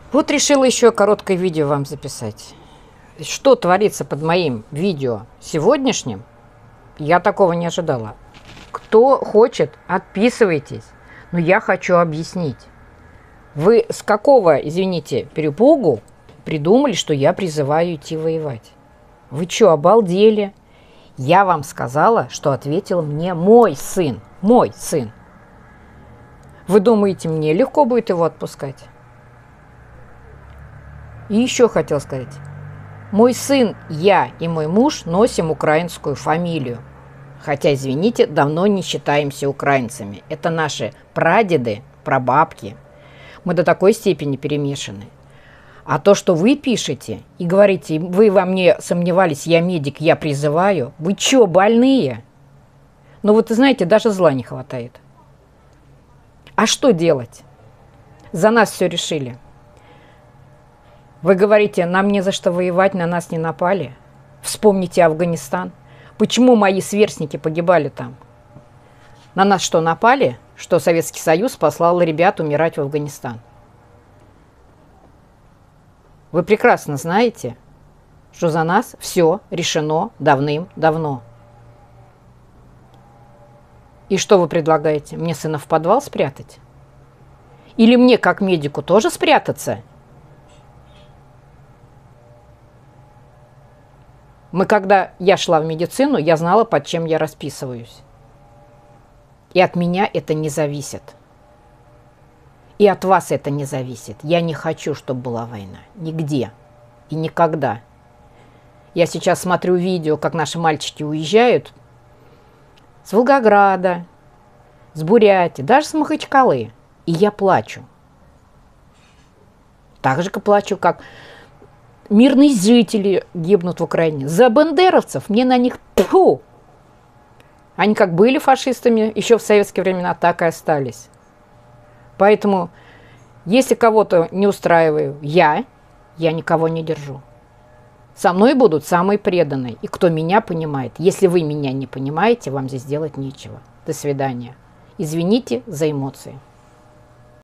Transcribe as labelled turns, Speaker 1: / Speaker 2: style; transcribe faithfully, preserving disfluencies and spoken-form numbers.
Speaker 1: Вот решила еще короткое видео вам записать. Что творится под моим видео сегодняшним, я такого не ожидала. Кто хочет, отписывайтесь. Но я хочу объяснить. Вы с какого, извините, перепугу придумали, что я призываю идти воевать? Вы что, обалдели? Я вам сказала, что ответил мне мой сын. Мой сын. Вы думаете, мне легко будет его отпускать? И еще хотел сказать. Мой сын, я и мой муж носим украинскую фамилию. Хотя, извините, давно не считаемся украинцами. Это наши прадеды, прабабки. Мы до такой степени перемешаны. А то, что вы пишете и говорите, вы во мне сомневались, я медик, я призываю. Вы что, больные? Ну вот, знаете, даже зла не хватает. А что делать? За нас все решили. Вы говорите, нам не за что воевать, на нас не напали. Вспомните Афганистан. Почему мои сверстники погибали там? На нас что, напали? Что Советский Союз послал ребят умирать в Афганистан? Вы прекрасно знаете, что за нас все решено давным-давно. И что вы предлагаете? Мне сына в подвал спрятать? Или мне, как медику, тоже спрятаться? Мы, когда я шла в медицину, я знала, под чем я расписываюсь. И от меня это не зависит. И от вас это не зависит. Я не хочу, чтобы была война. Нигде. И никогда. Я сейчас смотрю видео, как наши мальчики уезжают с Волгограда, с Бурятии, даже с Махачкалы. И я плачу. Так же, как плачу, как мирные жители гибнут в Украине. За бандеровцев мне на них тьфу! Они как были фашистами еще в советские времена, так и остались. Поэтому, если кого-то не устраиваю я, я никого не держу. Со мной будут самые преданные. И кто меня понимает. Если вы меня не понимаете, вам здесь делать нечего. До свидания. Извините за эмоции.